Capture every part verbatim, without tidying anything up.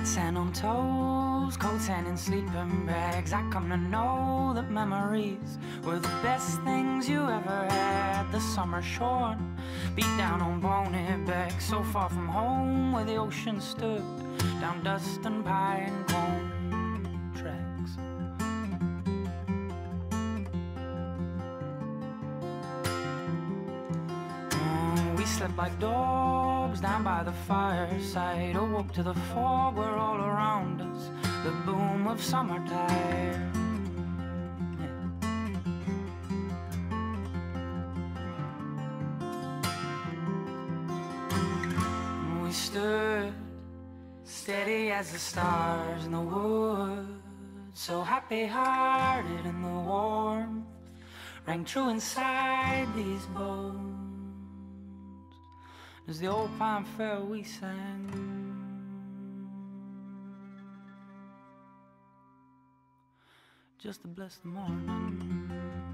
Hot sand on toes, cold sand in sleeping bags. I come to know that memories were the best things you ever had. The summer shorn, beat down on bonehead back, so far from home where the ocean stood, down dust and pine cone tracks. Oh, we slept like dogs down by the fireside, awoke to the fog where all around us the boom of summertime. We stood steady as the stars in the woods, so happy-hearted, and the warmth rang true inside these bones as the old pine fell we sang, just to bless the morning.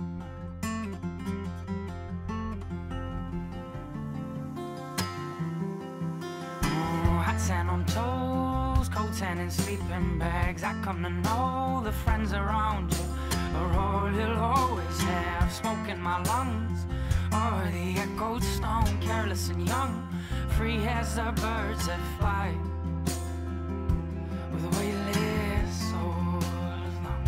Hot sand on toes, cold sand in sleeping bags. I come to know the friends around you are all you'll always have. Smoke in my lungs, or the echoed stone, careless and young, free as the birds that fly, with weightless souls long.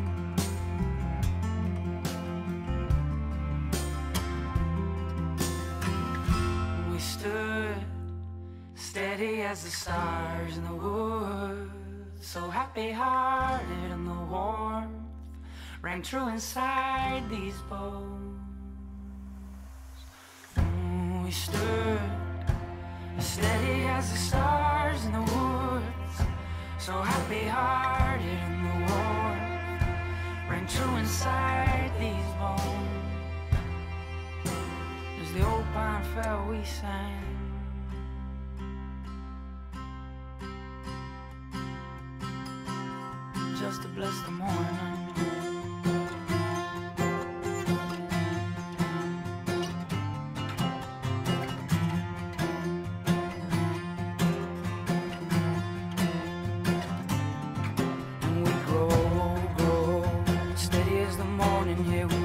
We stood steady as the stars in the woods, so happy-hearted, and the warmth rang true inside these bones. Mm, we stood steady as the stars in the woods, so happy-hearted, and the warmth rang true inside these bones. As the old pine fell, we sang, just to bless the morning. And we grow, grow, steady as the morning, yeah, we